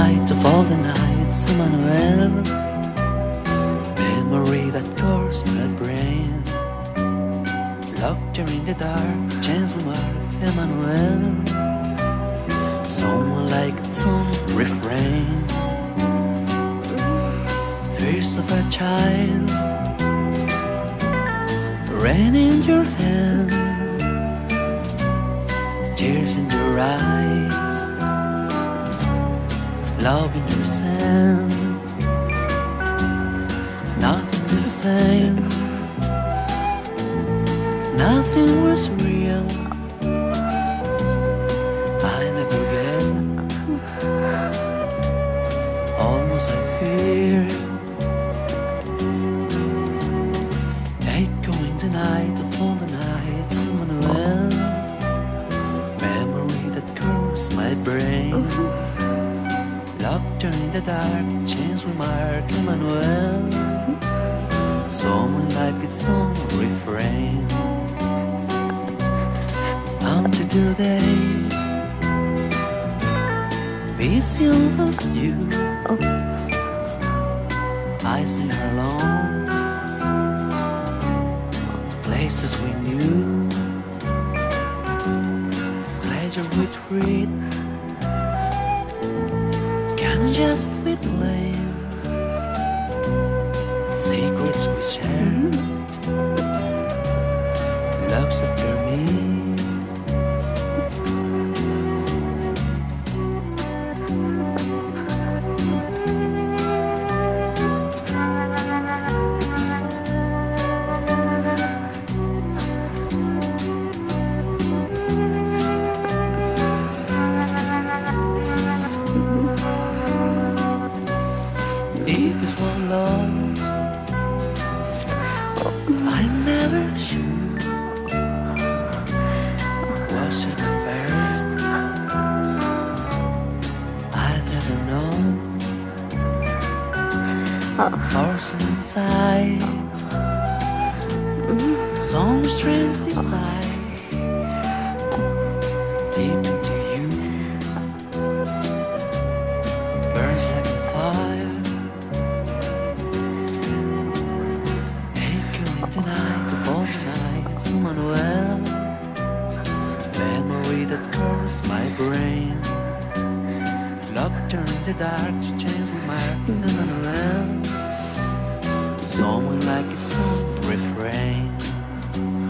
light of all the nights, Emmanuel. Memory that covers my brain, locked her in the dark, chance we mark, Emmanuel. Someone like some refrain, fears of a child, rain in your hand, tears in your eyes, love in your sand. Nothing the same, nothing was real. I never guessed, almost I feared. Echoing the night of all the nights, Emmanuel. Memory that curves my brain, locked her in the dark, chains will mark, Emmanuel. Someone like it's some refrain. Until today, busy of you, I see her alone, places we knew, pleasure we treat, can just be plain, secrets we share, looks after me. If it's one love, I'm never sure. Was it the first? I never know. Forcing inside some strange desire, deep into you, burns like a fire. The night of all the nights, Emmanuel. Memory that curves my brain, locked her in the dark, chains with my Emmanuel. Someone like it's some refrain.